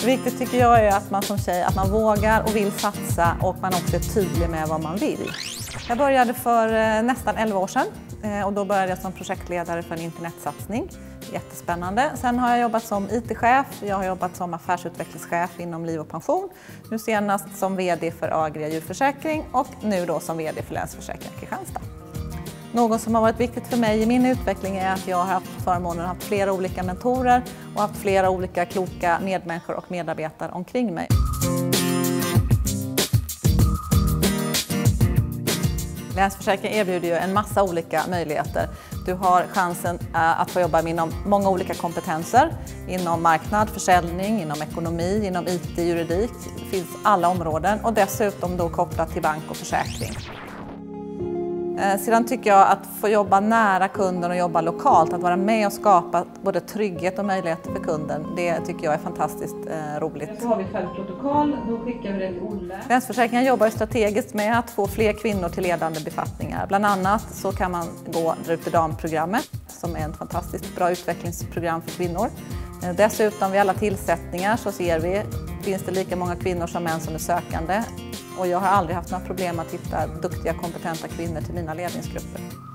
Viktigt tycker jag är att man som tjej att man vågar och vill satsa och man också är tydlig med vad man vill. Jag började för nästan 11 år sedan och då började jag som projektledare för en internetsatsning. Jättespännande. Sen har jag jobbat som IT-chef, jag har jobbat som affärsutvecklingschef inom liv och pension. Nu senast som VD för Agria djurförsäkring och nu då som VD för Länsförsäkring Kristianstad. Något som har varit viktigt för mig i min utveckling är att jag har haft förmånen att ha flera olika mentorer och haft flera olika kloka medmänniskor och medarbetare omkring mig. Länsförsäkring erbjuder ju en massa olika möjligheter. Du har chansen att få jobba inom många olika kompetenser. Inom marknad, försäljning, inom ekonomi, inom IT, juridik. Det finns alla områden och dessutom då kopplat till bank och försäkring. Sedan tycker jag att få jobba nära kunden och jobba lokalt, att vara med och skapa både trygghet och möjligheter för kunden, det tycker jag är fantastiskt roligt. Så har vi fältprotokoll, då skickar vi det till Olle. Länsförsäkringen jobbar strategiskt med att få fler kvinnor till ledande befattningar. Bland annat så kan man gå Ruter Dam-programmet som är ett fantastiskt bra utvecklingsprogram för kvinnor. Dessutom vid alla tillsättningar så ser vi, finns det lika många kvinnor som män som är sökande. Och jag har aldrig haft några problem att hitta duktiga, kompetenta kvinnor till mina ledningsgrupper.